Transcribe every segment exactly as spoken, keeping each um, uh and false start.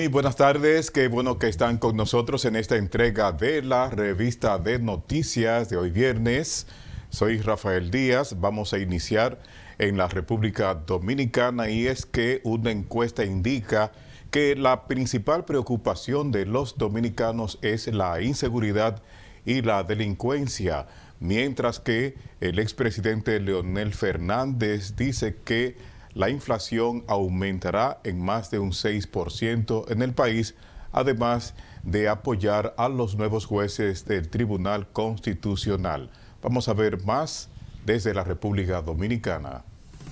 Muy buenas tardes, qué bueno que están con nosotros en esta entrega de la revista de noticias de hoy viernes. Soy Rafael Díaz, vamos a iniciar en la República Dominicana y es que una encuesta indica que la principal preocupación de los dominicanos es la inseguridad y la delincuencia, mientras que el expresidente Leonel Fernández dice que la inflación aumentará en más de un seis por ciento en el país, además de apoyar a los nuevos jueces del Tribunal Constitucional. Vamos a ver más desde la República Dominicana.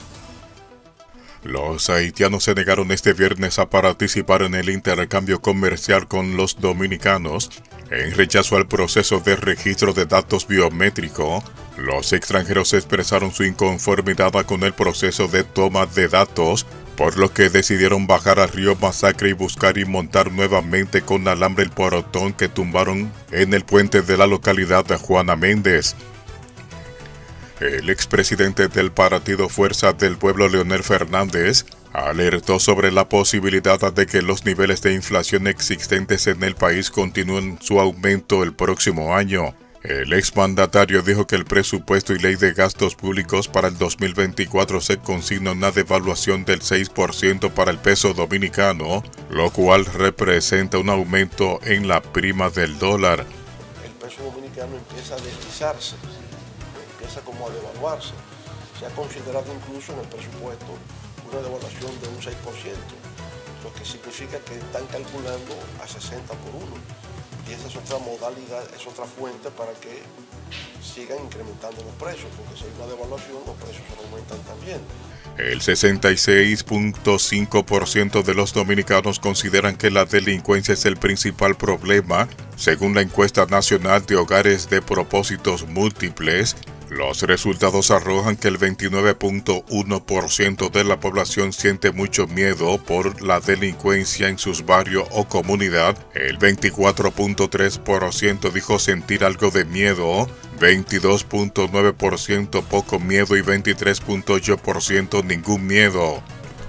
Los haitianos se negaron este viernes a participar en el intercambio comercial con los dominicanos en rechazo al proceso de registro de datos biométrico. Los extranjeros expresaron su inconformidad con el proceso de toma de datos, por lo que decidieron bajar al río Masacre y buscar y montar nuevamente con alambre el portón que tumbaron en el puente de la localidad de Juana Méndez. El expresidente del partido Fuerza del Pueblo, Leonel Fernández, alertó sobre la posibilidad de que los niveles de inflación existentes en el país continúen su aumento el próximo año. El exmandatario dijo que el presupuesto y ley de gastos públicos para el dos mil veinticuatro se consigna una devaluación del seis por ciento para el peso dominicano, lo cual representa un aumento en la prima del dólar. El peso dominicano empieza a deslizarse, empieza como a devaluarse. Se ha considerado incluso en el presupuesto una devaluación de un seis por ciento, lo que significa que están calculando a sesenta por uno. Y esa es otra modalidad, es otra fuente para que sigan incrementando los precios, porque si hay una devaluación, los precios se aumentan también. El sesenta y seis punto cinco por ciento de los dominicanos consideran que la delincuencia es el principal problema, según la encuesta nacional de hogares de propósitos múltiples. Los resultados arrojan que el veintinueve punto uno por ciento de la población siente mucho miedo por la delincuencia en sus barrios o comunidad. El veinticuatro punto tres por ciento dijo sentir algo de miedo, veintidós punto nueve por ciento poco miedo y veintitrés punto ocho por ciento ningún miedo.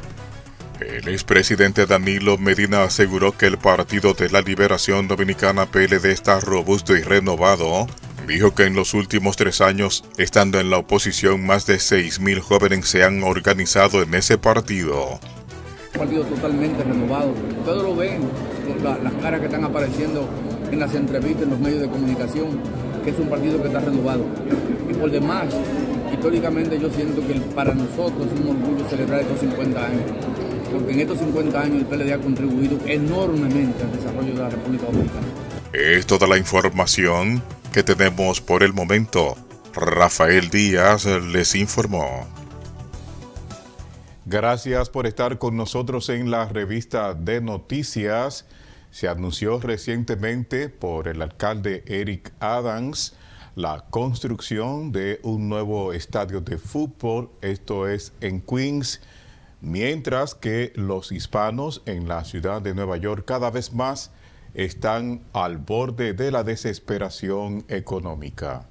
El expresidente Danilo Medina aseguró que el Partido de la Liberación Dominicana P L D está robusto y renovado. Dijo que en los últimos tres años, estando en la oposición, más de seis mil jóvenes se han organizado en ese partido. Un partido totalmente renovado. Ustedes lo ven, la, las caras que están apareciendo en las entrevistas, en los medios de comunicación, que es un partido que está renovado. Y por demás, históricamente yo siento que para nosotros es un orgullo celebrar estos cincuenta años. Porque en estos cincuenta años el P L D ha contribuido enormemente al desarrollo de la República Dominicana. Es toda la información que tenemos por el momento. Rafael Díaz les informó. Gracias por estar con nosotros en la revista de noticias. Se anunció recientemente por el alcalde Eric Adams la construcción de un nuevo estadio de fútbol, esto es en Queens, mientras que los hispanos en la ciudad de Nueva York cada vez más están al borde de la desesperación económica.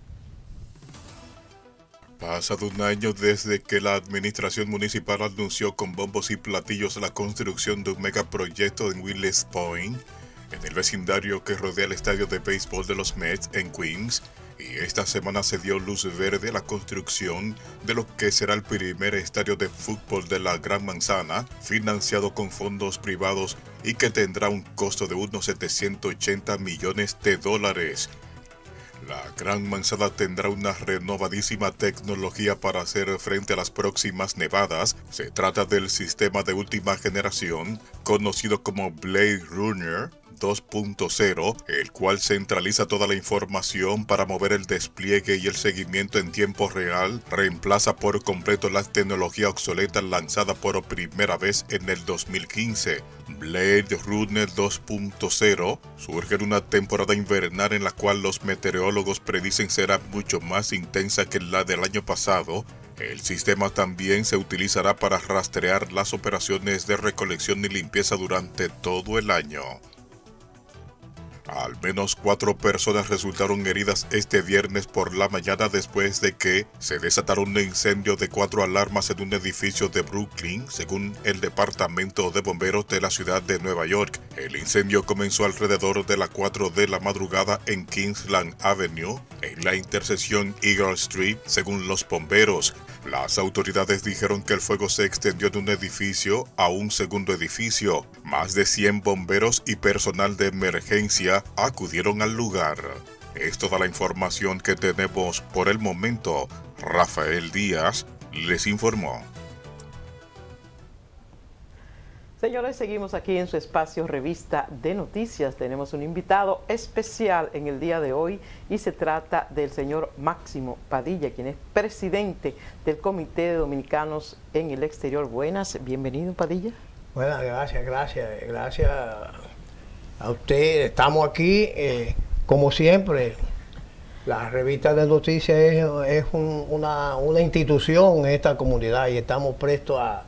Pasado un año desde que la administración municipal anunció con bombos y platillos la construcción de un megaproyecto en Willis Point, en el vecindario que rodea el estadio de béisbol de los Mets en Queens, y esta semana se dio luz verde a la construcción de lo que será el primer estadio de fútbol de la Gran Manzana, financiado con fondos privados y que tendrá un costo de unos setecientos ochenta millones de dólares. La Gran Manzana tendrá una renovadísima tecnología para hacer frente a las próximas nevadas. Se trata del sistema de última generación, conocido como Blade Runner dos punto cero, el cual centraliza toda la información para mover el despliegue y el seguimiento en tiempo real, reemplaza por completo la tecnología obsoleta lanzada por primera vez en el dos mil quince. Blade Runner dos punto cero surge en una temporada invernal en la cual los meteorólogos predicen será mucho más intensa que la del año pasado. El sistema también se utilizará para rastrear las operaciones de recolección y limpieza durante todo el año. Al menos cuatro personas resultaron heridas este viernes por la mañana después de que se desataron un incendio de cuatro alarmas en un edificio de Brooklyn, según el Departamento de Bomberos de la ciudad de Nueva York. El incendio comenzó alrededor de las cuatro de la madrugada en Kingsland Avenue, en la intersección Eagle Street, según los bomberos. Las autoridades dijeron que el fuego se extendió de un edificio a un segundo edificio. Más de cien bomberos y personal de emergencia acudieron al lugar. Es toda la información que tenemos por el momento. Rafael Díaz les informó. Señores, seguimos aquí en su espacio Revista de Noticias. Tenemos un invitado especial en el día de hoy y se trata del señor Máximo Padilla, quien es presidente del Comité de Dominicanos en el Exterior. Buenas, bienvenido Padilla. Buenas, gracias, gracias, gracias a usted. Estamos aquí, eh, como siempre. La Revista de Noticias es, es un, una, una institución en esta comunidad y estamos prestos a,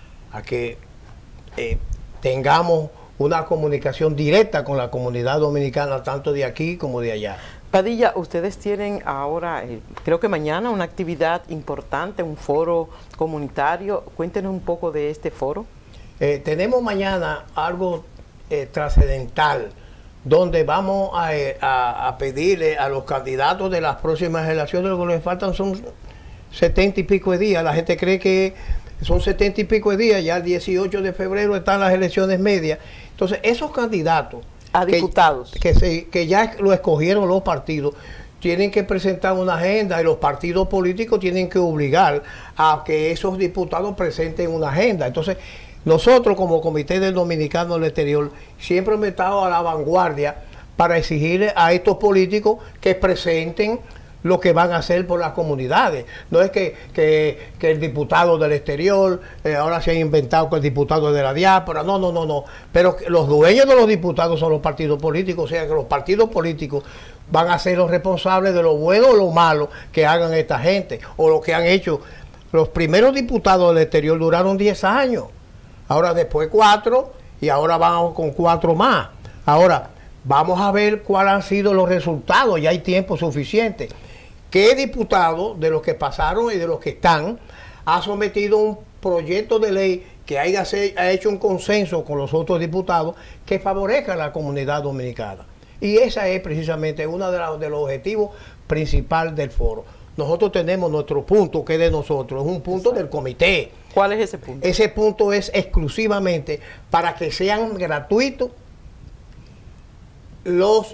a que Eh, tengamos una comunicación directa con la comunidad dominicana, tanto de aquí como de allá. Padilla, ustedes tienen ahora, eh, creo que mañana, una actividad importante, un foro comunitario. Cuéntenos un poco de este foro. Eh, tenemos mañana algo eh, trascendental, donde vamos a, a, a pedirle a los candidatos de las próximas elecciones, lo que les faltan son setenta y pico de días. La gente cree que son setenta y pico de días, ya el dieciocho de febrero están las elecciones medias. Entonces, esos candidatos a diputados que, que, se, que ya lo escogieron los partidos, tienen que presentar una agenda y los partidos políticos tienen que obligar a que esos diputados presenten una agenda. Entonces, nosotros como Comité del Dominicano del Exterior siempre hemos estado a la vanguardia para exigirle a estos políticos que presenten lo que van a hacer por las comunidades. No es que, que, que el diputado del exterior, eh, ahora se ha inventado que el diputado de la diáspora, no, no, no, no. Pero los dueños de los diputados son los partidos políticos, o sea que los partidos políticos van a ser los responsables de lo bueno o lo malo que hagan esta gente, o lo que han hecho. Los primeros diputados del exterior duraron diez años, ahora después cuatro, y ahora vamos con cuatro más. Ahora, vamos a ver cuáles han sido los resultados, ya hay tiempo suficiente. ¿Qué diputado de los que pasaron y de los que están ha sometido un proyecto de ley que haya ha hecho un consenso con los otros diputados que favorezca a la comunidad dominicana? Y esa es precisamente uno de, de los objetivos principales del foro. Nosotros tenemos nuestro punto, que es de nosotros, es un punto Exacto. del comité. ¿Cuál es ese punto? Ese punto es exclusivamente para que sean gratuitos los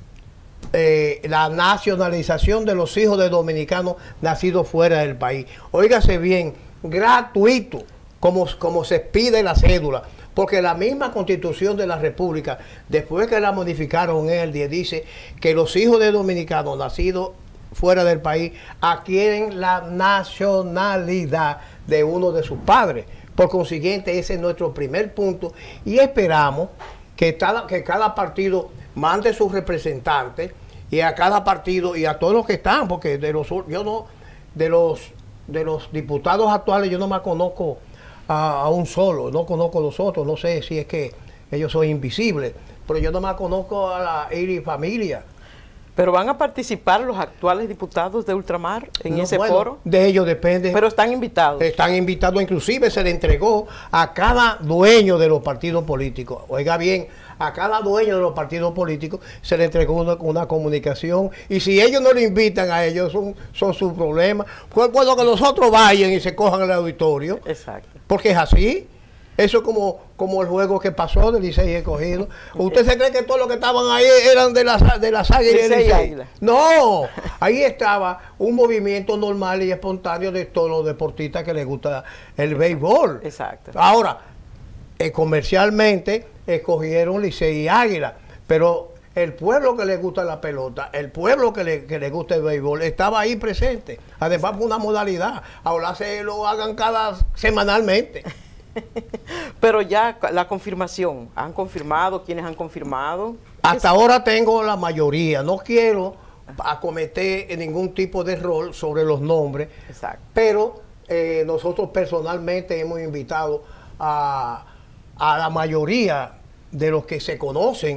Eh, la nacionalización de los hijos de dominicanos nacidos fuera del país. Óigase bien, gratuito, como, como se pide la cédula, porque la misma Constitución de la República, después que la modificaron en el diez, dice que los hijos de dominicanos nacidos fuera del país adquieren la nacionalidad de uno de sus padres. Por consiguiente, ese es nuestro primer punto y esperamos que cada, que cada partido mande sus representantes y a cada partido y a todos los que están, porque de los yo no de los de los diputados actuales yo no me conozco a, a un solo, no conozco a los otros, no sé si es que ellos son invisibles, pero yo no me conozco a la Iri familia. ¿Pero van a participar los actuales diputados de ultramar en no, ese bueno, foro? De ellos depende. Pero están invitados. Están invitados, inclusive se le entregó a cada dueño de los partidos políticos. Oiga bien, a cada dueño de los partidos políticos se le entregó una, una comunicación. Y si ellos no le invitan a ellos, son, son sus problemas. Pues bueno, que los otros vayan y se cojan el auditorio. Exacto. Porque es así. Eso es como, como el juego que pasó del Licey Escogido. ¿Usted se cree que todos los que estaban ahí eran de las de las Águilas y Licey? Águila. No, ahí estaba un movimiento normal y espontáneo de todos los deportistas que les gusta el béisbol. Exacto. Ahora, eh, comercialmente escogieron Licey y Águila, pero el pueblo que le gusta la pelota, el pueblo que le, que le gusta el béisbol, estaba ahí presente. Además, fue una modalidad. Ahora se lo hagan cada semanalmente. Pero ya la confirmación, ¿han confirmado? ¿Quiénes han confirmado? Hasta ahora tengo la mayoría, no quiero acometer ningún tipo de error sobre los nombres. Exacto. Pero eh, nosotros personalmente hemos invitado a, a la mayoría de los que se conocen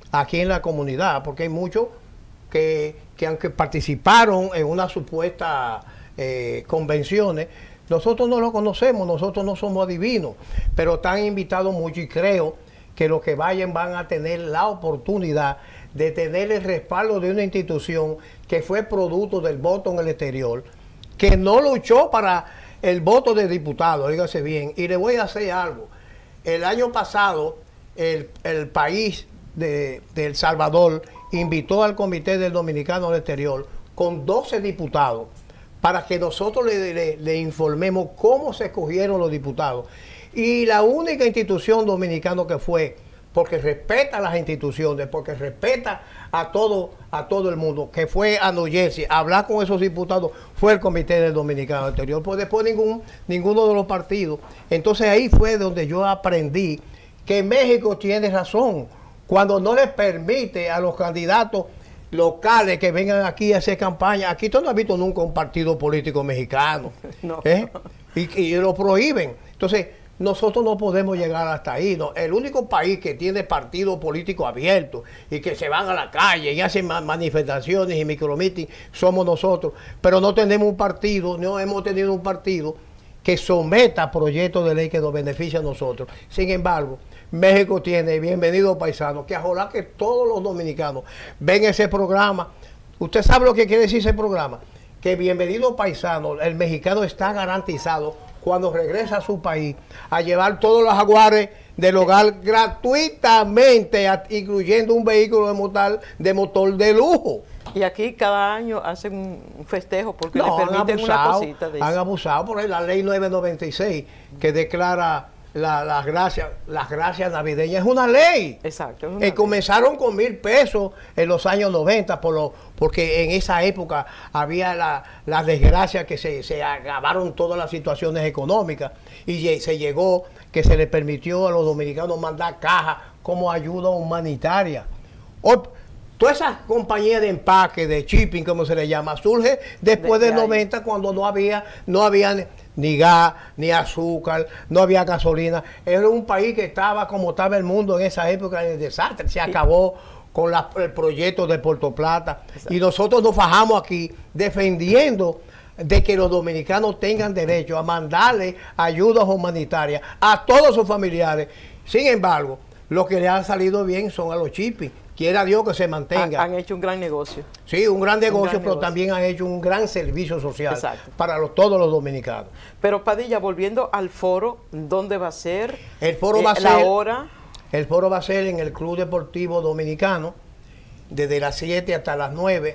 aquí en la comunidad, porque hay muchos que, que aunque participaron en una supuesta eh, convenciones, nosotros no lo conocemos, nosotros no somos adivinos, pero están invitados mucho y creo que los que vayan van a tener la oportunidad de tener el respaldo de una institución que fue producto del voto en el exterior, que no luchó para el voto de diputado, dígase bien. Y le voy a hacer algo. El año pasado, el, el país de, de El Salvador invitó al Comité del Dominicano al Exterior con doce diputados para que nosotros le, le, le informemos cómo se escogieron los diputados. Y la única institución dominicana que fue, porque respeta a las instituciones, porque respeta a todo, a todo el mundo, que fue a New Jersey a hablar con esos diputados, fue el Comité del Dominicano Exterior, pues después ningún, ninguno de los partidos. Entonces ahí fue donde yo aprendí que México tiene razón, cuando no les permite a los candidatos locales que vengan aquí a hacer campaña. Aquí tú no has visto nunca un partido político mexicano, no. ¿eh? y, y lo prohíben. Entonces, nosotros no podemos llegar hasta ahí. ¿no? El único país que tiene partido político abierto y que se van a la calle y hacen manifestaciones y micromeeting somos nosotros. Pero no tenemos un partido, no hemos tenido un partido que someta proyectos de ley que nos beneficie a nosotros. Sin embargo, México tiene, bienvenido paisano, que ojalá que todos los dominicanos ven ese programa. ¿Usted sabe lo que quiere decir ese programa? Que bienvenido paisano, el mexicano está garantizado cuando regresa a su país a llevar todos los jaguares del hogar gratuitamente, a, incluyendo un vehículo de motor, de motor de lujo. Y aquí cada año hacen un festejo porque no, les permiten abusado, una cosita de eso. Han abusado por la ley nueve noventa y seis que declara la, las gracias las gracias navideñas. Es una ley. Exacto. Es una eh, ley. Comenzaron con mil pesos en los años noventa, por lo, porque en esa época había la, la desgracia que se, se agravaron todas las situaciones económicas y se llegó que se les permitió a los dominicanos mandar cajas como ayuda humanitaria. Hoy, todas esas compañías de empaque, de shipping, como se le llama, surge después del noventa, cuando no había, no había ni gas, ni azúcar, no había gasolina. Era un país que estaba como estaba el mundo en esa época, en el desastre. Se acabó con la, el proyecto de Puerto Plata. Exacto. Y nosotros nos fajamos aquí defendiendo de que los dominicanos tengan derecho a mandarle ayudas humanitarias a todos sus familiares. Sin embargo, los que le han salido bien son a los shipping. Quiera Dios que se mantenga. Han, han hecho un gran negocio. Sí, un gran negocio, un gran pero negocio. También han hecho un gran servicio social. Exacto. Para los, todos los dominicanos. Pero Padilla, volviendo al foro, ¿dónde va a ser? El foro eh, va a ser... La hora. El foro va a ser en el Club Deportivo Dominicano, desde las siete hasta las nueve.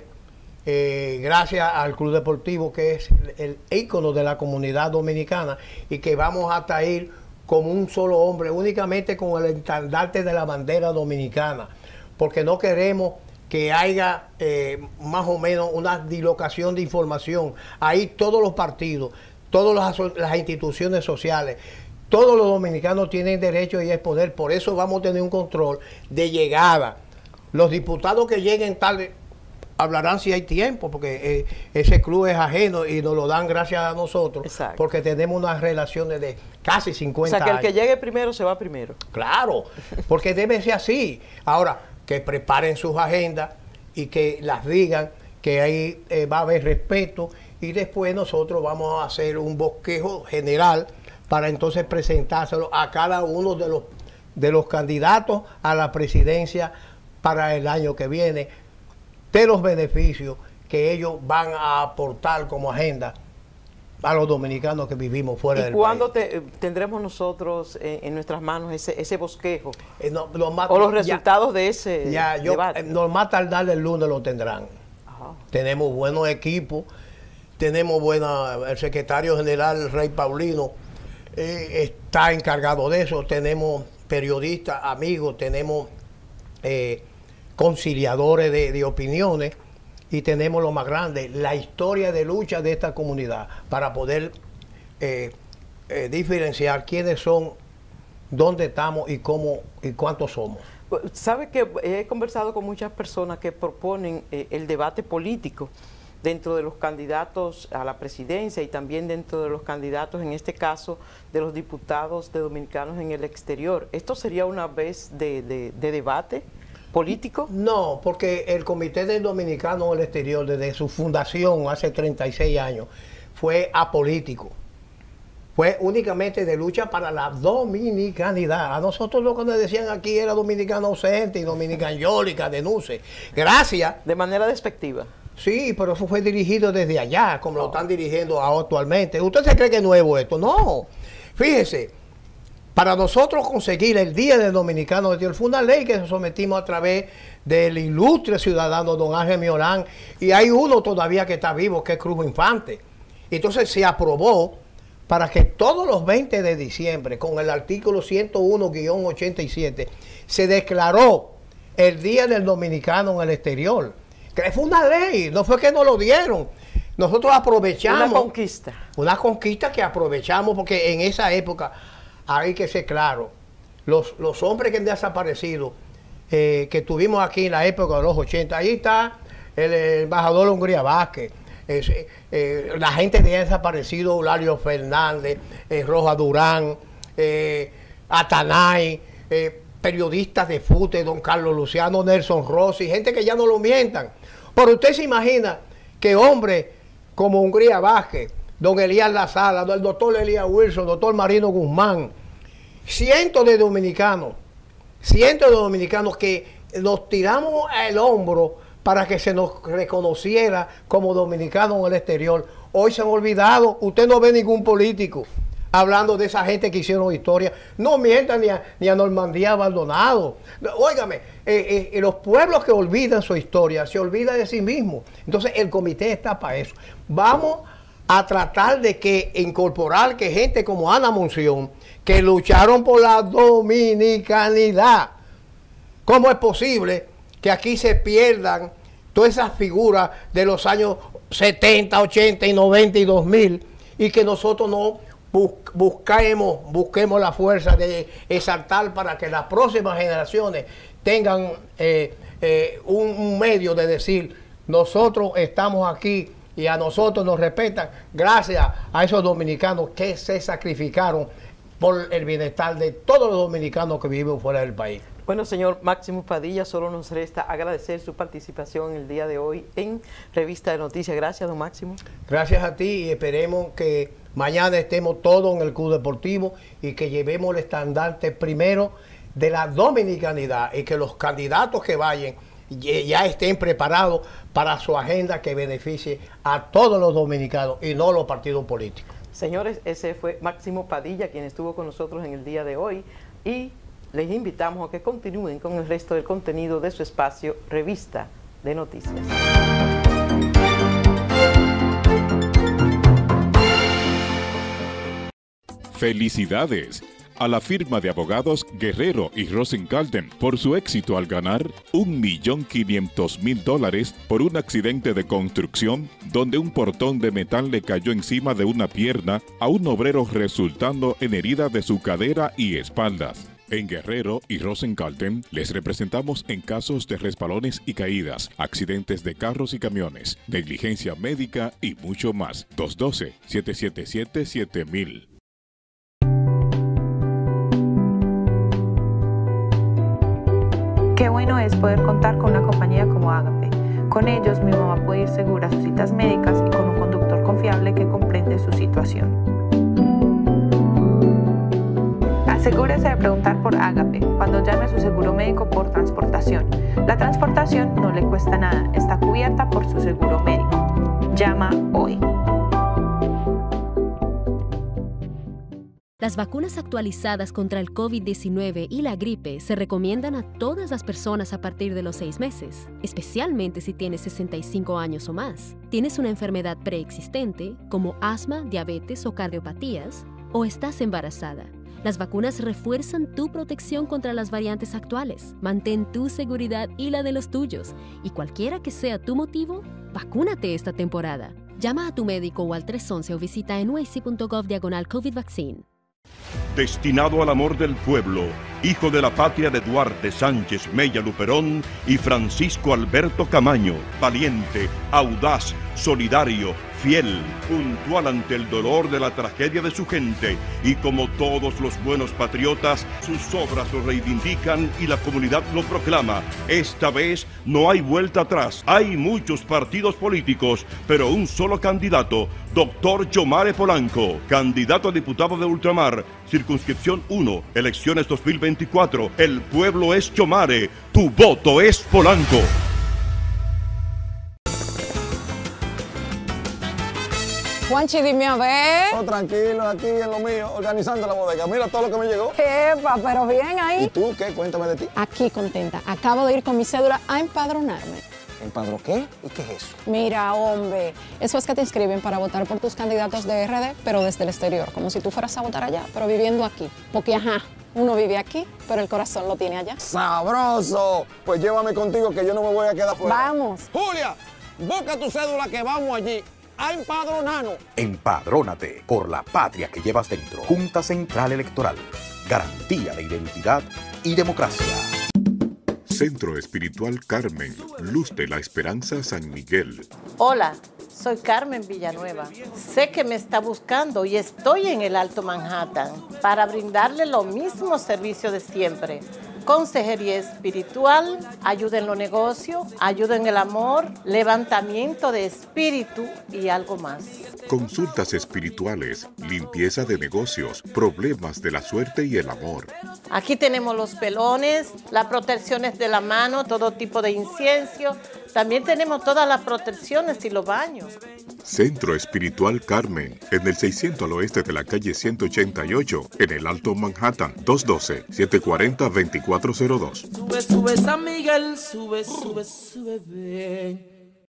Eh, gracias al Club Deportivo, que es el ícono de la comunidad dominicana, y que vamos hasta ir como un solo hombre, únicamente con el estandarte de la bandera dominicana, porque no queremos que haya eh, más o menos una dislocación de información. Ahí todos los partidos, todas las, las instituciones sociales, todos los dominicanos tienen derecho y exponer. Por eso vamos a tener un control de llegada. Los diputados que lleguen tarde hablarán si hay tiempo, porque eh, ese club es ajeno y nos lo dan gracias a nosotros. Exacto. Porque tenemos unas relaciones de casi cincuenta años. O sea, que el que llegue primero se va primero. Claro, porque debe ser así. Ahora, que preparen sus agendas y que las digan, que ahí eh, va a haber respeto, y después nosotros vamos a hacer un bosquejo general para entonces presentárselo a cada uno de los, de los candidatos a la presidencia para el año que viene, de los beneficios que ellos van a aportar como agenda a los dominicanos que vivimos fuera del país. ¿Y cuándo te, tendremos nosotros en, en nuestras manos ese, ese bosquejo? Eh, no, lo más, ¿O los resultados ya, de ese ya, yo, debate? Eh, no más tardar el lunes lo tendrán. Ajá. Tenemos buenos equipos, tenemos buena, el secretario general Rey Paulino eh, está encargado de eso, tenemos periodistas, amigos, tenemos eh, conciliadores de, de opiniones, y tenemos lo más grande, la historia de lucha de esta comunidad, para poder eh, eh, diferenciar quiénes son, dónde estamos y cómo y cuántos somos. Sabe que he conversado con muchas personas que proponen eh, el debate político dentro de los candidatos a la presidencia y también dentro de los candidatos, en este caso, de los diputados de dominicanos en el exterior. ¿Esto sería una vez de, de, de debate político? No, porque el Comité del Dominicano en el Exterior, desde su fundación hace treinta y seis años, fue apolítico. Fue únicamente de lucha para la dominicanidad. A nosotros lo que nos decían aquí era dominicano ausente y dominicanyólica, denuncie. Gracias. De manera despectiva. Sí, pero eso fue dirigido desde allá, como oh. lo están dirigiendo actualmente. ¿Usted se cree que es nuevo esto? No. Fíjese, para nosotros conseguir el Día del Dominicano fue una ley que sometimos a través del ilustre ciudadano don Ángel Miolán, y hay uno todavía que está vivo, que es Cruz Infante. Entonces se aprobó para que todos los veinte de diciembre, con el artículo ciento uno guión ochenta y siete, se declaró el Día del Dominicano en el exterior. Que fue una ley, no fue que nos lo dieron. Nosotros aprovechamos. Una conquista. Una conquista que aprovechamos, porque en esa época, hay que ser claro, los, los hombres que han desaparecido, eh, que tuvimos aquí en la época de los ochenta, ahí está el, el embajador Hungría Vázquez, es, eh, la gente que ha desaparecido, Eulalio Fernández, eh, Roja Durán, eh, Atanay, eh, periodistas de fute, don Carlos Luciano, Nelson Rossi, gente que ya no lo mientan. Pero usted se imagina que hombres como Hungría Vázquez, don Elías Lazala, el doctor Elías Wilson, doctor Marino Guzmán, cientos de dominicanos, cientos de dominicanos que nos tiramos al hombro para que se nos reconociera como dominicanos en el exterior. Hoy se han olvidado, usted no ve ningún político hablando de esa gente que hicieron historia. No mientan ni a, ni a Normandía abandonado. Óigame, eh, eh, los pueblos que olvidan su historia se olvidan de sí mismos. Entonces el comité está para eso. Vamos a tratar de que incorporar que gente como Ana Monción, que lucharon por la dominicanidad. ¿Cómo es posible que aquí se pierdan todas esas figuras de los años setenta, ochenta y noventa y dos mil, y que nosotros no busquemos, busquemos la fuerza de exaltar para que las próximas generaciones tengan eh, eh, un, un medio de decir, nosotros estamos aquí y a nosotros nos respetan gracias a esos dominicanos que se sacrificaron por el bienestar de todos los dominicanos que viven fuera del país? Bueno, señor Máximo Padilla, solo nos resta agradecer su participación el día de hoy en Revista de Noticias. Gracias, don Máximo. Gracias a ti, y esperemos que mañana estemos todos en el Club Deportivo y que llevemos el estandarte primero de la dominicanidad, y que los candidatos que vayan ya estén preparados para su agenda que beneficie a todos los dominicanos y no los partidos políticos. Señores, ese fue Máximo Padilla, quien estuvo con nosotros en el día de hoy, y les invitamos a que continúen con el resto del contenido de su espacio Revista de Noticias. Felicidades a la firma de abogados Guerrero y Rosenkalten por su éxito al ganar un millón quinientos mil dólares por un accidente de construcción donde un portón de metal le cayó encima de una pierna a un obrero, resultando en herida de su cadera y espaldas. En Guerrero y Rosenkalten les representamos en casos de resbalones y caídas, accidentes de carros y camiones, negligencia médica y mucho más. dos uno dos, siete siete siete, siete mil. Qué bueno es poder contar con una compañía como Ágape. Con ellos mi mamá puede ir segura a sus citas médicas y con un conductor confiable que comprende su situación. Asegúrese de preguntar por Ágape cuando llame a su seguro médico por transportación. La transportación no le cuesta nada, está cubierta por su seguro médico. Llama hoy. Las vacunas actualizadas contra el COVID diecinueve y la gripe se recomiendan a todas las personas a partir de los seis meses, especialmente si tienes sesenta y cinco años o más, tienes una enfermedad preexistente como asma, diabetes o cardiopatías, o estás embarazada. Las vacunas refuerzan tu protección contra las variantes actuales. Mantén tu seguridad y la de los tuyos. Y cualquiera que sea tu motivo, vacúnate esta temporada. Llama a tu médico o al tres once o visita n u a c punto gov diagonal COVID Vaccine. Destinado al amor del pueblo, hijo de la patria de Duarte Sánchez Mella Luperón y Francisco Alberto Camaño, valiente, audaz, solidario, fiel, puntual ante el dolor de la tragedia de su gente, y como todos los buenos patriotas, sus obras lo reivindican y la comunidad lo proclama. Esta vez no hay vuelta atrás. Hay muchos partidos políticos, pero un solo candidato, doctor Yomare Polanco, candidato a diputado de Ultramar, circunscripción uno, elecciones dos mil veinticuatro. El pueblo es Yomare, tu voto es Polanco. Juanchi, dime a ver. Oh, tranquilo, aquí en lo mío, organizando la bodega. Mira todo lo que me llegó. Epa, pero bien ahí. ¿Y tú qué? Cuéntame de ti. Aquí contenta. Acabo de ir con mi cédula a empadronarme. ¿Empadro qué? ¿Y qué es eso? Mira, hombre, eso es que te inscriben para votar por tus candidatos de R D, pero desde el exterior, como si tú fueras a votar allá, pero viviendo aquí. Porque, ajá, uno vive aquí, pero el corazón lo tiene allá. ¡Sabroso! Pues llévame contigo que yo no me voy a quedar fuera. Vamos. Julia, busca tu cédula que vamos allí a empadronarnos. Empadrónate por la patria que llevas dentro. Junta Central Electoral. Garantía de identidad y democracia. Centro Espiritual Carmen, Luz de la Esperanza San Miguel. Hola, soy Carmen Villanueva. Sé que me está buscando y estoy en el Alto Manhattan para brindarle los mismos servicios de siempre. Consejería espiritual, ayuda en los negocios, ayuda en el amor, levantamiento de espíritu y algo más. Consultas espirituales, limpieza de negocios, problemas de la suerte y el amor. Aquí tenemos los pelones, las protecciones de la mano, todo tipo de incienso. También tenemos todas las protecciones y los baños. Centro Espiritual Carmen, en el seiscientos al oeste de la calle ciento ochenta y ocho, en el Alto Manhattan, dos uno dos, siete cuatro cero, dos cuatro cero dos. Sube, sube San Miguel, sube, sube, sube, ven.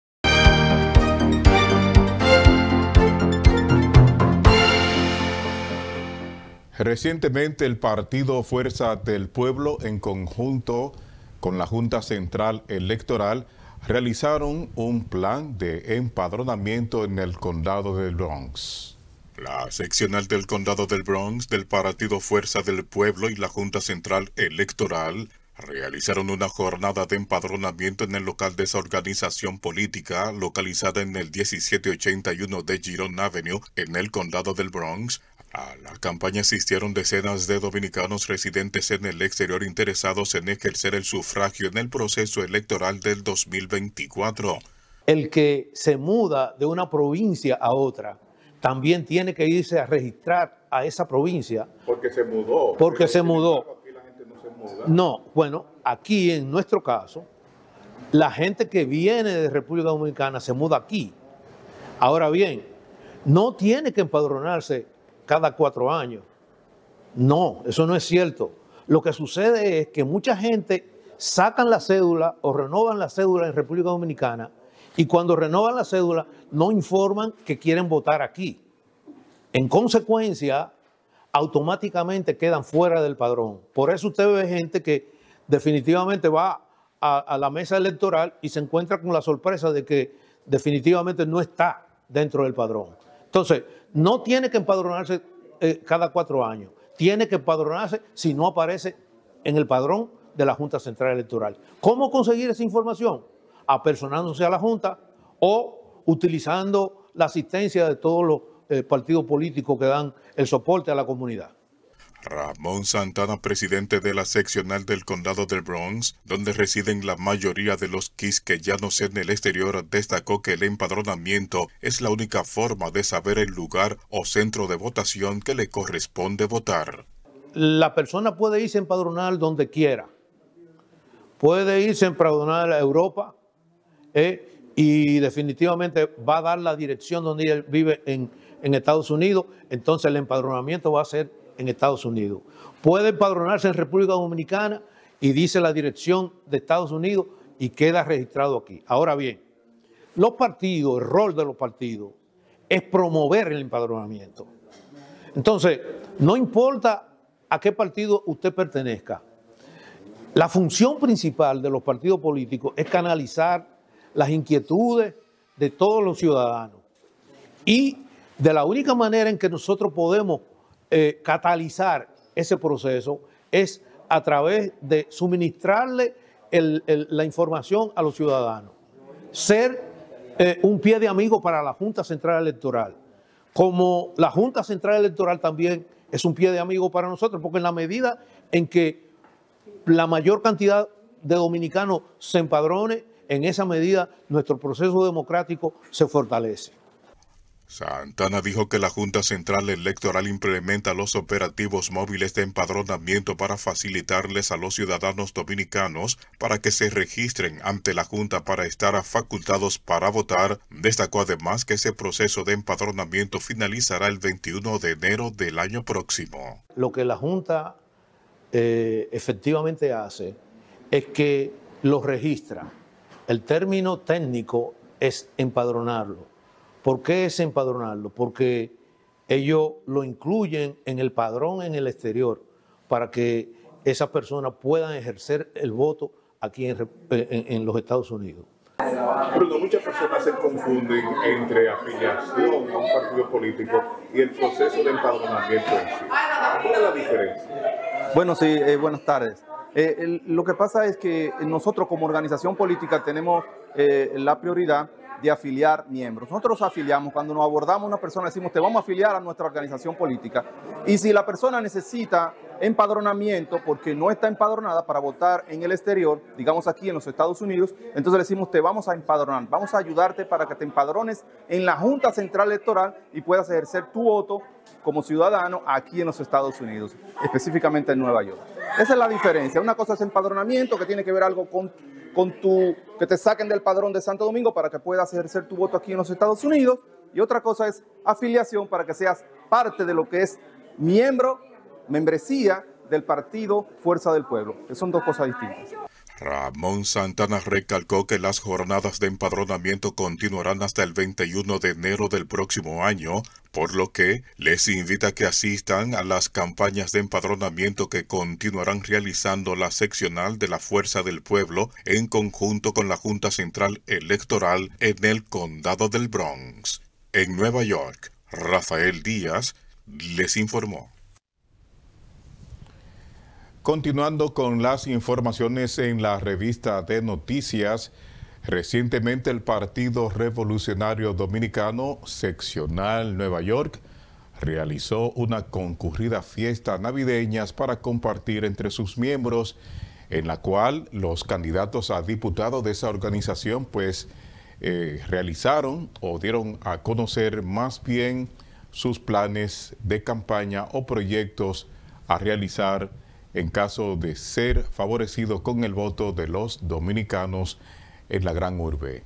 Recientemente el partido Fuerza del Pueblo, en conjunto con la Junta Central Electoral, realizaron un plan de empadronamiento en el condado del Bronx. La seccional del condado del Bronx del partido Fuerza del Pueblo y la Junta Central Electoral realizaron una jornada de empadronamiento en el local de esa organización política localizada en el diecisiete ochenta y uno de Giron Avenue en el condado del Bronx. A la campaña asistieron decenas de dominicanos residentes en el exterior interesados en ejercer el sufragio en el proceso electoral del dos mil veinticuatro. El que se muda de una provincia a otra también tiene que irse a registrar a esa provincia. Porque se mudó. Porque se mudó. Aquí la gente no se muda. No, bueno, aquí en nuestro caso, la gente que viene de República Dominicana se muda aquí. Ahora bien, no tiene que empadronarse cada cuatro años. No, eso no es cierto. Lo que sucede es que mucha gente sacan la cédula o renovan la cédula en República Dominicana y cuando renovan la cédula no informan que quieren votar aquí. En consecuencia, automáticamente quedan fuera del padrón. Por eso usted ve gente que definitivamente va a, a la mesa electoral y se encuentra con la sorpresa de que definitivamente no está dentro del padrón. Entonces, no tiene que empadronarse eh, cada cuatro años. Tiene que empadronarse si no aparece en el padrón de la Junta Central Electoral. ¿Cómo conseguir esa información? Apersonándose a la Junta o utilizando la asistencia de todos los eh, partidos políticos que dan el soporte a la comunidad. Ramón Santana, presidente de la seccional del condado del Bronx, donde residen la mayoría de los quisqueyanos en el exterior, destacó que el empadronamiento es la única forma de saber el lugar o centro de votación que le corresponde votar. La persona puede irse a empadronar donde quiera. Puede irse a empadronar a Europa eh, y definitivamente va a dar la dirección donde él vive en, en Estados Unidos. Entonces el empadronamiento va a ser en Estados Unidos. Puede empadronarse en República Dominicana y dice la dirección de Estados Unidos y queda registrado aquí. Ahora bien, los partidos, el rol de los partidos es promover el empadronamiento. Entonces, no importa a qué partido usted pertenezca, la función principal de los partidos políticos es canalizar las inquietudes de todos los ciudadanos. Y de la única manera en que nosotros podemos Eh, catalizar ese proceso es a través de suministrarle el, el, la información a los ciudadanos. Ser eh, un pie de amigo para la Junta Central Electoral. Como la Junta Central Electoral también es un pie de amigo para nosotros, porque en la medida en que la mayor cantidad de dominicanos se empadrone, en esa medida nuestro proceso democrático se fortalece. Santana dijo que la Junta Central Electoral implementa los operativos móviles de empadronamiento para facilitarles a los ciudadanos dominicanos para que se registren ante la Junta para estar facultados para votar. Destacó además que ese proceso de empadronamiento finalizará el veintiuno de enero del año próximo. Lo que la Junta eh, efectivamente hace es que los registra. El término técnico es empadronarlo. ¿Por qué es empadronarlo? Porque ellos lo incluyen en el padrón en el exterior para que esas personas puedan ejercer el voto aquí en, en, en los Estados Unidos. Bruno, muchas personas se confunden entre afiliación a un partido político y el proceso de empadronamiento en sí. ¿Cuál es la diferencia? Bueno, sí, eh, buenas tardes. Eh, el, lo que pasa es que nosotros como organización política tenemos eh, la prioridad de afiliar miembros. Nosotros afiliamos, cuando nos abordamos a una persona decimos te vamos a afiliar a nuestra organización política, y si la persona necesita empadronamiento porque no está empadronada para votar en el exterior, digamos aquí en los Estados Unidos, entonces le decimos te vamos a empadronar, vamos a ayudarte para que te empadrones en la Junta Central Electoral y puedas ejercer tu voto como ciudadano aquí en los Estados Unidos, específicamente en Nueva York. Esa es la diferencia. Una cosa es empadronamiento, que tiene que ver algo con, con tu, que te saquen del padrón de Santo Domingo para que puedas ejercer tu voto aquí en los Estados Unidos, y otra cosa es afiliación para que seas parte de lo que es miembro, membresía del partido Fuerza del Pueblo, que son dos cosas distintas. Ramón Santana recalcó que las jornadas de empadronamiento continuarán hasta el veintiuno de enero del próximo año, por lo que les invita a que asistan a las campañas de empadronamiento que continuarán realizando la seccional de la Fuerza del Pueblo en conjunto con la Junta Central Electoral en el Condado del Bronx. En Nueva York, Rafael Díaz les informó. Continuando con las informaciones en la revista de noticias, recientemente el Partido Revolucionario Dominicano Seccional Nueva York realizó una concurrida fiesta navideña para compartir entre sus miembros, en la cual los candidatos a diputados de esa organización pues eh, realizaron o dieron a conocer más bien sus planes de campaña o proyectos a realizar en caso de ser favorecido con el voto de los dominicanos en la gran urbe.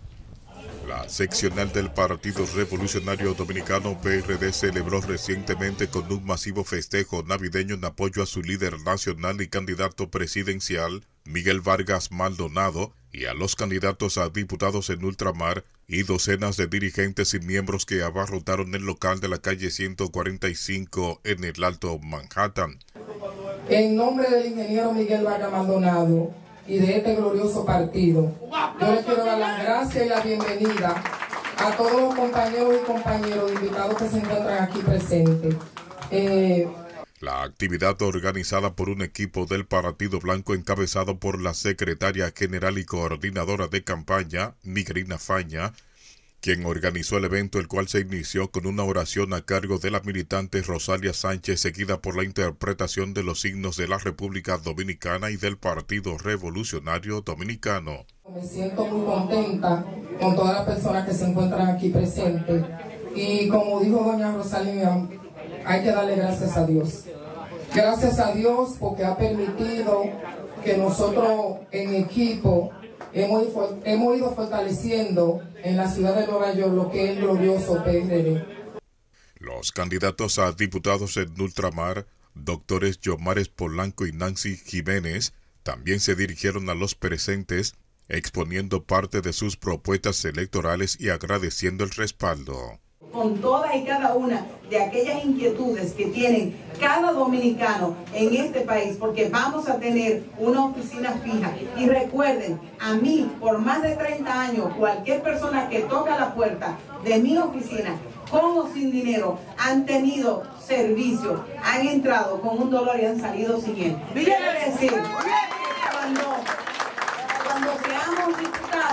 La seccional del Partido Revolucionario Dominicano P R D celebró recientemente con un masivo festejo navideño en apoyo a su líder nacional y candidato presidencial, Miguel Vargas Maldonado, y a los candidatos a diputados en ultramar y docenas de dirigentes y miembros que abarrotaron el local de la calle ciento cuarenta y cinco en el Alto Manhattan. En nombre del ingeniero Miguel Vargas Maldonado y de este glorioso partido, yo les quiero dar las gracias y la bienvenida a todos los compañeros y compañeros invitados que se encuentran aquí presentes. Eh, La actividad organizada por un equipo del Partido Blanco encabezado por la secretaria general y coordinadora de campaña, Nigrina Faña, quien organizó el evento, el cual se inició con una oración a cargo de la militante Rosalia Sánchez, seguida por la interpretación de los signos de la República Dominicana y del Partido Revolucionario Dominicano. Me siento muy contenta con todas las personas que se encuentran aquí presentes, y como dijo doña Rosalia, hay que darle gracias a Dios. Gracias a Dios porque ha permitido que nosotros en equipo hemos, hemos ido fortaleciendo en la ciudad de Nueva York lo que es el glorioso P R D. Los candidatos a diputados en ultramar, doctores Yomares Polanco y Nancy Jiménez, también se dirigieron a los presentes, exponiendo parte de sus propuestas electorales y agradeciendo el respaldo. Con todas y cada una de aquellas inquietudes que tienen cada dominicano en este país, porque vamos a tener una oficina fija. Y recuerden, a mí, por más de treinta años, cualquier persona que toca la puerta de mi oficina, con o sin dinero, han tenido servicio, han entrado con un dolor y han salido sin él. Quiero decir, cuando, cuando seamos diputadas,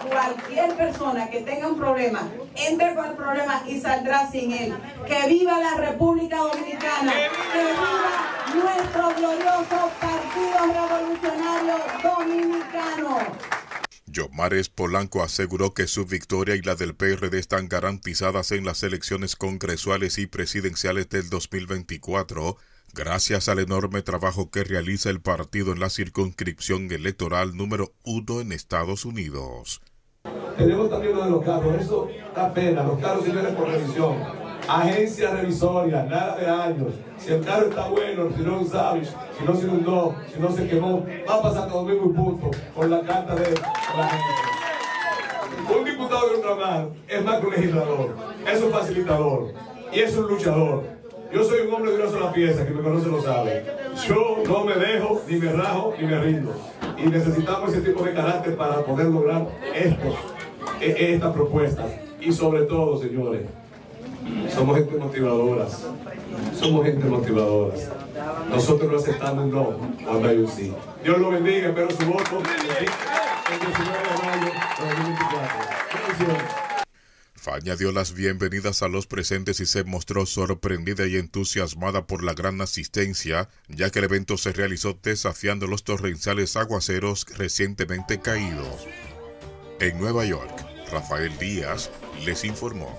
cualquier persona que tenga un problema, entre con el problema y saldrá sin él. ¡Que viva la República Dominicana! ¡Que viva nuestro glorioso Partido Revolucionario Dominicano! Yomares Polanco aseguró que su victoria y la del P R D están garantizadas en las elecciones congresuales y presidenciales del dos mil veinticuatro, gracias al enorme trabajo que realiza el partido en la circunscripción electoral número uno en Estados Unidos. Tenemos también lo de los carros, eso da pena, los carros se vienen por revisión. Agencia revisoria, nada de años. Si el carro está bueno, si no es un Savage, si no se inundó, si no se quemó, va a pasar todo mismo y punto, por la carta de la gente. Un diputado de ultramar es más que un legislador, es un facilitador y es un luchador. Yo soy un hombre de una sola pieza, que me conoce lo sabe. Yo no me dejo, ni me rajo, ni me rindo. Y necesitamos ese tipo de carácter para poder lograr esto, estas propuestas. Y sobre todo, señores, somos gente motivadoras. Somos gente motivadoras. Nosotros no aceptamos un no cuando hay un sí. Dios lo bendiga, espero su voto el diecinueve de mayo de dos mil veinticuatro. Bendiciones. Faña dio las bienvenidas a los presentes y se mostró sorprendida y entusiasmada por la gran asistencia, ya que el evento se realizó desafiando los torrenciales aguaceros recientemente caídos. En Nueva York, Rafael Díaz les informó.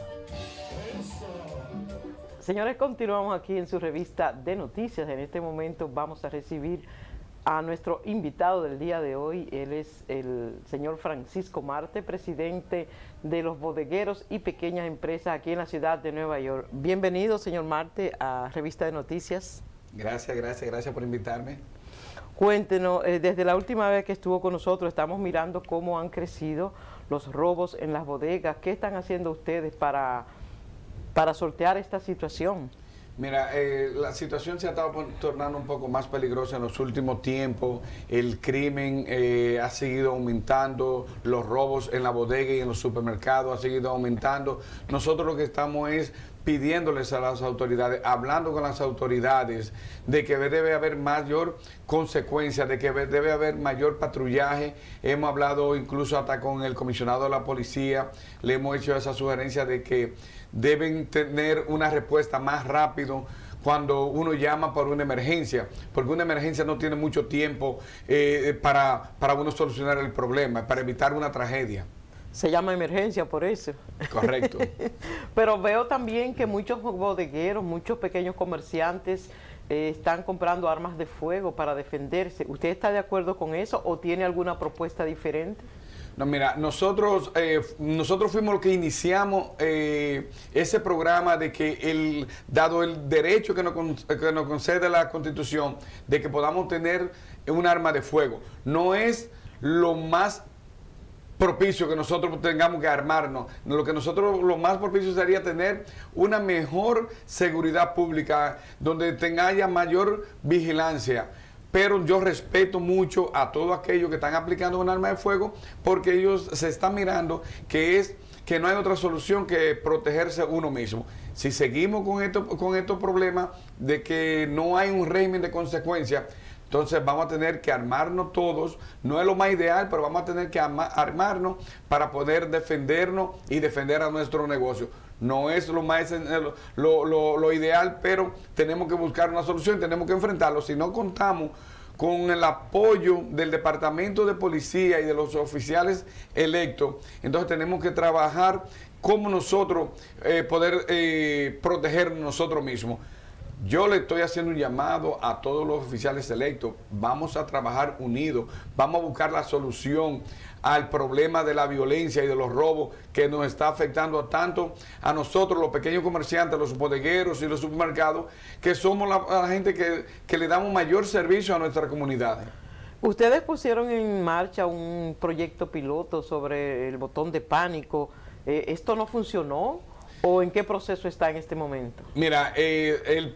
Señores, continuamos aquí en su revista de noticias. En este momento vamos a recibir a nuestro invitado del día de hoy. Él es el señor Francisco Marte, presidente de los bodegueros y pequeñas empresas aquí en la ciudad de Nueva York. Bienvenido, señor Marte, a Revista de Noticias. Gracias, gracias, gracias por invitarme. Cuéntenos, eh, desde la última vez que estuvo con nosotros, estamos mirando cómo han crecido los robos en las bodegas. ¿Qué están haciendo ustedes para, para sortear esta situación? Mira, eh, la situación se ha estado tornando un poco más peligrosa en los últimos tiempos. El crimen eh, ha seguido aumentando, los robos en la bodega y en los supermercados ha seguido aumentando. Nosotros lo que estamos es pidiéndoles a las autoridades, hablando con las autoridades, de que debe haber mayor consecuencia, de que debe haber mayor patrullaje. Hemos hablado incluso hasta con el comisionado de la policía, le hemos hecho esa sugerencia de que deben tener una respuesta más rápido cuando uno llama por una emergencia, porque una emergencia no tiene mucho tiempo eh, para, para uno solucionar el problema, para evitar una tragedia. Se llama emergencia por eso. Correcto. Pero veo también que muchos bodegueros, muchos pequeños comerciantes eh, están comprando armas de fuego para defenderse. ¿Usted está de acuerdo con eso o tiene alguna propuesta diferente? No, mira, nosotros eh, nosotros fuimos los que iniciamos eh, ese programa de que, el dado el derecho que nos, que nos concede la Constitución, de que podamos tener un arma de fuego. No es lo más propicio que nosotros tengamos que armarnos. Lo que nosotros, lo más propicio sería tener una mejor seguridad pública, donde tenga haya mayor vigilancia. Pero yo respeto mucho a todos aquellos que están aplicando un arma de fuego, porque ellos se están mirando que es que no hay otra solución que protegerse uno mismo. Si seguimos con esto, con estos problemas de que no hay un régimen de consecuencias, entonces vamos a tener que armarnos todos. No es lo más ideal, pero vamos a tener que armarnos para poder defendernos y defender a nuestro negocio. No es lo más lo, lo, lo ideal, pero tenemos que buscar una solución, tenemos que enfrentarlo. Si no contamos con el apoyo del Departamento de Policía y de los oficiales electos, entonces tenemos que trabajar como nosotros eh, poder eh, protegernos nosotros mismos. Yo le estoy haciendo un llamado a todos los oficiales electos. Vamos a trabajar unidos, vamos a buscar la solución al problema de la violencia y de los robos que nos está afectando tanto a nosotros, los pequeños comerciantes, los bodegueros y los supermercados, que somos la, la gente que, que le damos mayor servicio a nuestra comunidad. Ustedes pusieron en marcha un proyecto piloto sobre el botón de pánico. Eh, ¿Esto no funcionó o en qué proceso está en este momento? Mira, eh, el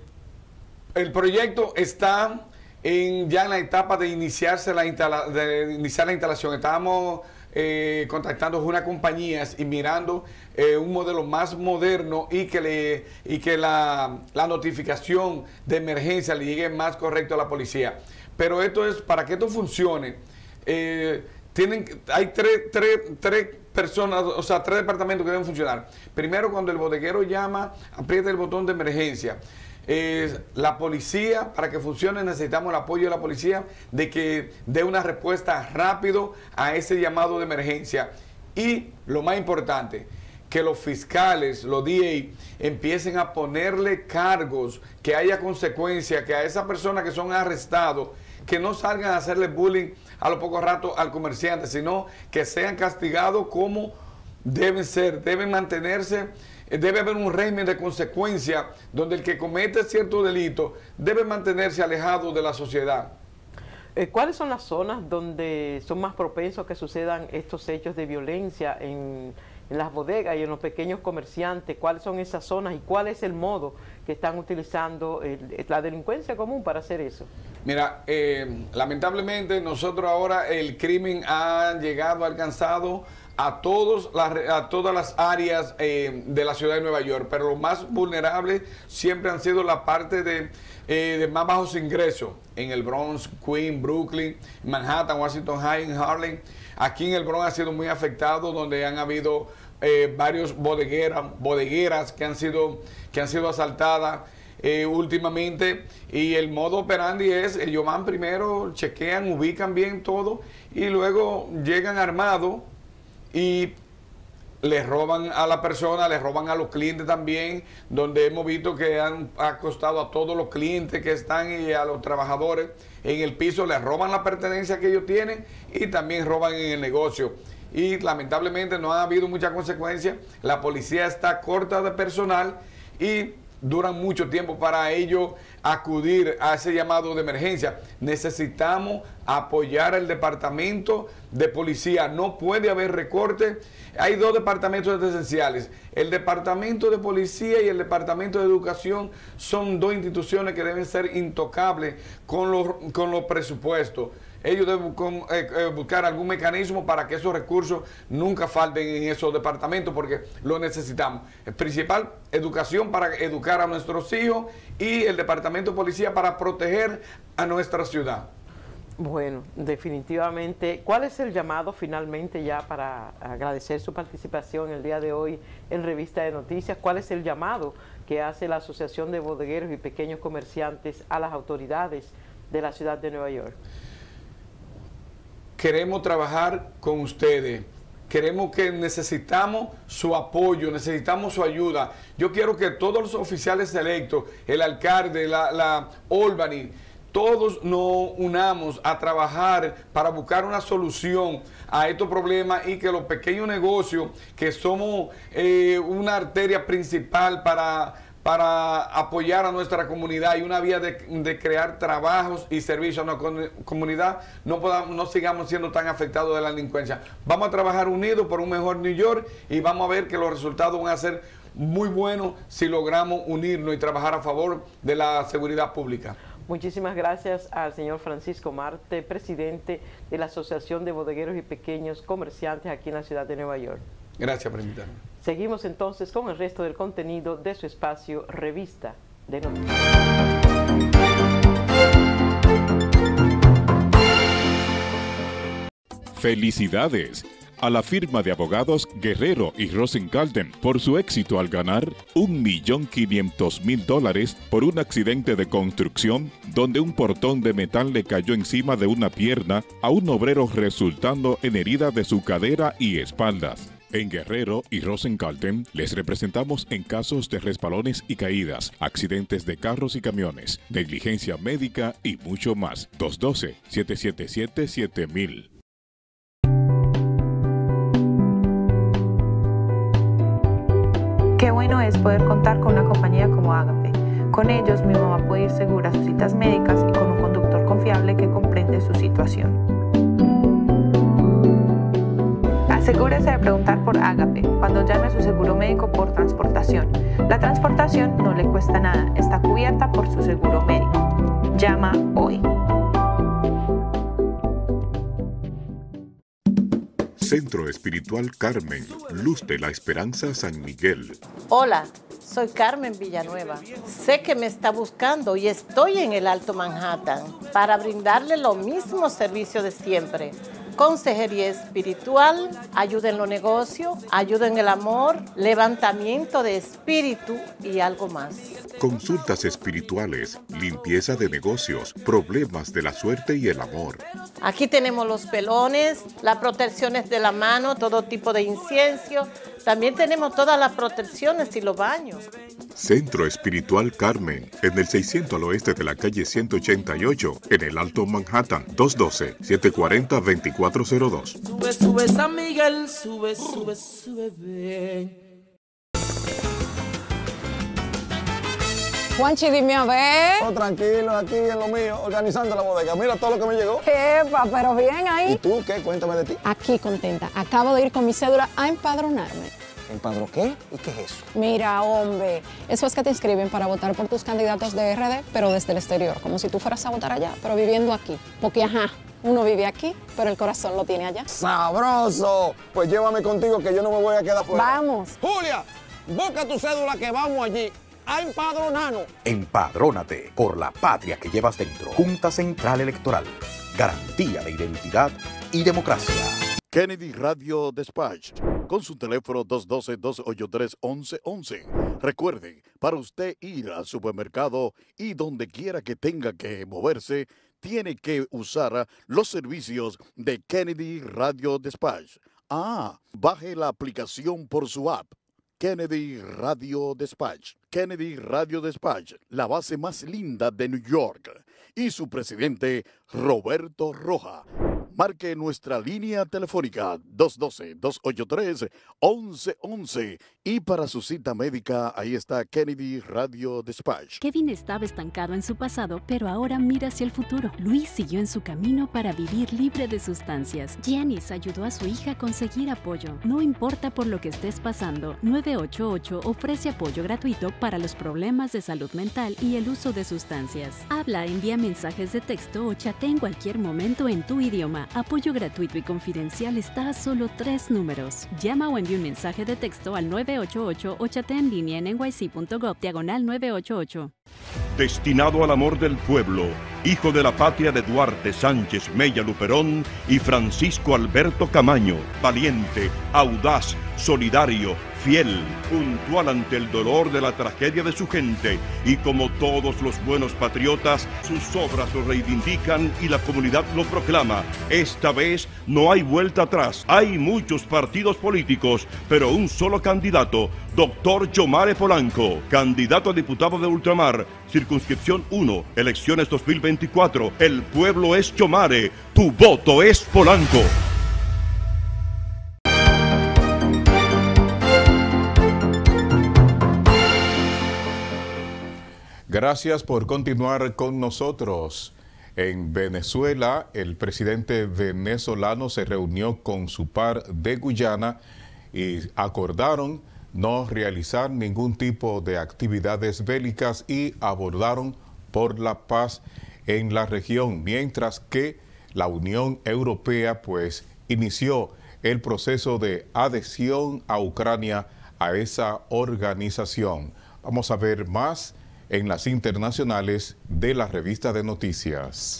El proyecto está en, ya en la etapa de iniciarse la instala, de iniciar la instalación. Estábamos eh, contactando con unas compañías y mirando eh, un modelo más moderno y que, le, y que la, la notificación de emergencia le llegue más correcto a la policía. Pero esto es, para que esto funcione, eh, tienen, hay tres, tres, tres personas, o sea, tres departamentos que deben funcionar. Primero, cuando el bodeguero llama, aprieta el botón de emergencia. Eh, la policía, para que funcione necesitamos el apoyo de la policía, de que dé una respuesta rápido a ese llamado de emergencia. Y lo más importante, que los fiscales, los D A, empiecen a ponerle cargos, que haya consecuencias, que a esas personas que son arrestados, que no salgan a hacerle bullying a los pocos ratos al comerciante, sino que sean castigados como deben ser, deben mantenerse. Debe haber un régimen de consecuencia donde el que comete cierto delito debe mantenerse alejado de la sociedad. Eh, ¿Cuáles son las zonas donde son más propensos que sucedan estos hechos de violencia en, en las bodegas y en los pequeños comerciantes? ¿Cuáles son esas zonas y cuál es el modo que están utilizando el, la delincuencia común para hacer eso? Mira, eh, lamentablemente nosotros ahora el crimen ha llegado, ha alcanzado a, todos las, a todas las áreas eh, de la ciudad de Nueva York, pero los más vulnerables siempre han sido la parte de, eh, de más bajos ingresos, en el Bronx, Queens, Brooklyn, Manhattan, Washington Heights, en Harlem. Aquí en el Bronx ha sido muy afectado, donde han habido eh, varios bodegueras, bodegueras que han sido, que han sido asaltadas eh, últimamente, y el modo operandi es, ellos van primero, chequean, ubican bien todo, y luego llegan armados y les roban a la persona, les roban a los clientes también, donde hemos visto que han acostado a todos los clientes que están y a los trabajadores en el piso, les roban la pertenencia que ellos tienen y también roban en el negocio. Y lamentablemente no ha habido mucha consecuencia, la policía está corta de personal y duran mucho tiempo para ellos acudir a ese llamado de emergencia. Necesitamos apoyar al departamento de policía, no puede haber recorte. Hay dos departamentos esenciales, el departamento de policía y el departamento de educación son dos instituciones que deben ser intocables con los, con los presupuestos. Ellos deben con, eh, eh, buscar algún mecanismo para que esos recursos nunca falten en esos departamentos, porque lo necesitamos. El principal, educación para educar a nuestros hijos, y el departamento de policía para proteger a nuestra ciudad. Bueno, definitivamente. ¿Cuál es el llamado finalmente, ya para agradecer su participación el día de hoy en Revista de Noticias? ¿Cuál es el llamado que hace la Asociación de Bodegueros y Pequeños Comerciantes a las autoridades de la ciudad de Nueva York? Queremos trabajar con ustedes, queremos que necesitamos su apoyo, necesitamos su ayuda. Yo quiero que todos los oficiales electos, el alcalde, la, la Albany, todos nos unamos a trabajar para buscar una solución a estos problemas, y que los pequeños negocios, que somos eh, una arteria principal para... para apoyar a nuestra comunidad y una vía de, de crear trabajos y servicios a nuestra comunidad, no, podamos, no sigamos siendo tan afectados de la delincuencia. Vamos a trabajar unidos por un mejor New York, y vamos a ver que los resultados van a ser muy buenos si logramos unirnos y trabajar a favor de la seguridad pública. Muchísimas gracias al señor Francisco Marte, presidente de la Asociación de Bodegueros y Pequeños Comerciantes aquí en la ciudad de Nueva York. Gracias por invitarme. Seguimos entonces con el resto del contenido de su espacio Revista de Noticias. Felicidades a la firma de abogados Guerrero y Rosenkalten por su éxito al ganar un millón quinientos mil dólares por un accidente de construcción donde un portón de metal le cayó encima de una pierna a un obrero, resultando en herida de su cadera y espaldas. En Guerrero y Rosenkalten les representamos en casos de resbalones y caídas, accidentes de carros y camiones, negligencia médica y mucho más. dos uno dos, siete siete siete, siete mil. Qué bueno es poder contar con una compañía como Ágape. Con ellos mi mamá puede ir segura a sus citas médicas y con un conductor confiable que comprende su situación. Asegúrese de preguntar por Ágape cuando llame a su seguro médico por transportación. La transportación no le cuesta nada, está cubierta por su seguro médico. Llama hoy. Centro Espiritual Carmen, Luz de la Esperanza San Miguel. Hola, soy Carmen Villanueva. Sé que me está buscando y estoy en el Alto Manhattan para brindarle los mismos servicios de siempre. consejería espiritual, ayuda en los negocios, ayuda en el amor, levantamiento de espíritu y algo más. Consultas espirituales, limpieza de negocios, problemas de la suerte y el amor. Aquí tenemos los pelones, las protecciones de la mano, todo tipo de incienso. También tenemos todas las protecciones y los baños. Centro Espiritual Carmen, en el seiscientos al oeste de la calle ciento ochenta y ocho, en el Alto Manhattan, dos uno dos, siete cuatro cero, dos cuatro cero dos. Sube, sube San Miguel, sube, sube, sube, ven. Juanchi, dime a ver. Oh, tranquilo, aquí en lo mío, organizando la bodega. Mira todo lo que me llegó. Epa, pero bien ahí. ¿Y tú qué? Cuéntame de ti. Aquí contenta. Acabo de ir con mi cédula a empadronarme. ¿Empadro qué? ¿Y qué es eso? Mira, hombre, eso es que te inscriben para votar por tus candidatos de R D, pero desde el exterior, como si tú fueras a votar allá, pero viviendo aquí. Porque, ajá, uno vive aquí, pero el corazón lo tiene allá. ¡Sabroso! Pues llévame contigo que yo no me voy a quedar fuera. Vamos. Julia, busca tu cédula que vamos allí a empadronarnos. Empadrónate por la patria que llevas dentro. Junta Central Electoral. Garantía de identidad y democracia. Kennedy Radio Dispatch, con su teléfono dos uno dos, dos ocho tres, once once. Recuerde, para usted ir al supermercado y donde quiera que tenga que moverse, tiene que usar los servicios de Kennedy Radio Dispatch. Ah, baje la aplicación por su app. Kennedy Radio Dispatch. Kennedy Radio Dispatch, la base más linda de New York. Y su presidente, Roberto Roja. Marque nuestra línea telefónica dos uno dos, dos ocho tres, once once. Y para su cita médica, ahí está Kennedy Radio Dispatch. Kevin estaba estancado en su pasado, pero ahora mira hacia el futuro. Luis siguió en su camino para vivir libre de sustancias. Janice ayudó a su hija a conseguir apoyo. No importa por lo que estés pasando, nueve ocho ocho ofrece apoyo gratuito para los problemas de salud mental y el uso de sustancias. Habla, envía mensajes de texto o chatea en cualquier momento en tu idioma. Apoyo gratuito y confidencial está a solo tres números. Llama o envía un mensaje de texto al nueve ocho ocho o chatea en línea en N Y C punto gov diagonal nueve ocho ocho. Destinado al amor del pueblo, hijo de la patria de Duarte Sánchez Mella Luperón y Francisco Alberto Camaño, valiente, audaz, solidario, fiel, puntual ante el dolor de la tragedia de su gente, y como todos los buenos patriotas, sus obras lo reivindican y la comunidad lo proclama. Esta vez no hay vuelta atrás. Hay muchos partidos políticos, pero un solo candidato, doctor Yomare Polanco, candidato a diputado de Ultramar, circunscripción uno, elecciones dos mil veinticuatro. El pueblo es Yomare, tu voto es Polanco. Gracias por continuar con nosotros. En Venezuela, el presidente venezolano se reunió con su par de Guyana y acordaron no realizar ningún tipo de actividades bélicas y abordaron por la paz en la región, mientras que la Unión Europea pues inició el proceso de adhesión a Ucrania a esa organización. Vamos a ver más en las internacionales de la revista de noticias.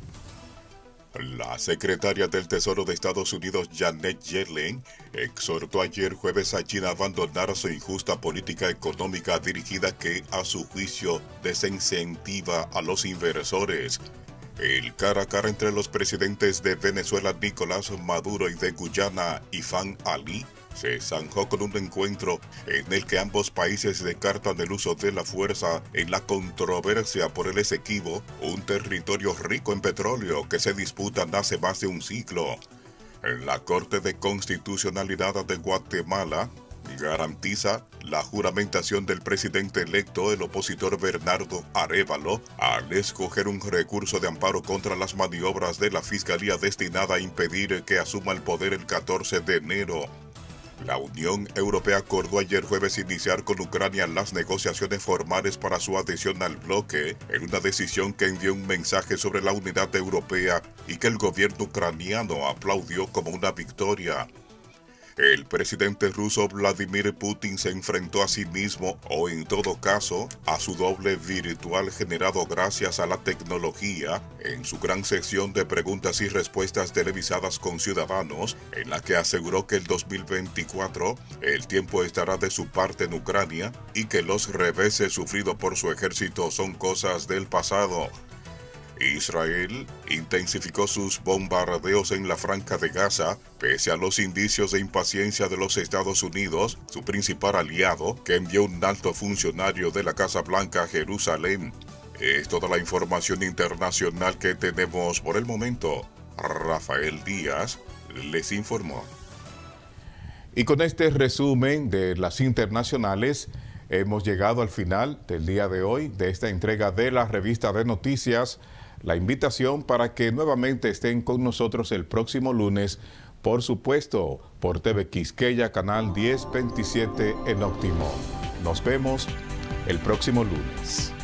La secretaria del Tesoro de Estados Unidos, Janet Yellen, exhortó ayer jueves a China a abandonar su injusta política económica dirigida que, a su juicio, desincentiva a los inversores. El cara a cara entre los presidentes de Venezuela, Nicolás Maduro, y de Guyana, Ifán Ali, se zanjó con un encuentro en el que ambos países descartan el uso de la fuerza en la controversia por el Esequibo, un territorio rico en petróleo que se disputan hace más de un siglo. En la Corte de Constitucionalidad de Guatemala garantiza la juramentación del presidente electo, el opositor Bernardo Arévalo, al escoger un recurso de amparo contra las maniobras de la Fiscalía destinada a impedir que asuma el poder el catorce de enero. La Unión Europea acordó ayer jueves iniciar con Ucrania las negociaciones formales para su adhesión al bloque, en una decisión que envió un mensaje sobre la unidad europea y que el gobierno ucraniano aplaudió como una victoria. El presidente ruso Vladimir Putin se enfrentó a sí mismo, o en todo caso, a su doble virtual generado gracias a la tecnología, en su gran sesión de preguntas y respuestas televisadas con ciudadanos, en la que aseguró que el dos mil veinticuatro el tiempo estará de su parte en Ucrania y que los reveses sufridos por su ejército son cosas del pasado. Israel intensificó sus bombardeos en la Franja de Gaza, pese a los indicios de impaciencia de los Estados Unidos, su principal aliado, que envió un alto funcionario de la Casa Blanca a Jerusalén. Es toda la información internacional que tenemos por el momento. Rafael Díaz les informó. Y con este resumen de las internacionales, hemos llegado al final del día de hoy de esta entrega de la revista de noticias. La invitación para que nuevamente estén con nosotros el próximo lunes, por supuesto, por T V Quisqueya, canal diez veintisiete en Óptimo. Nos vemos el próximo lunes.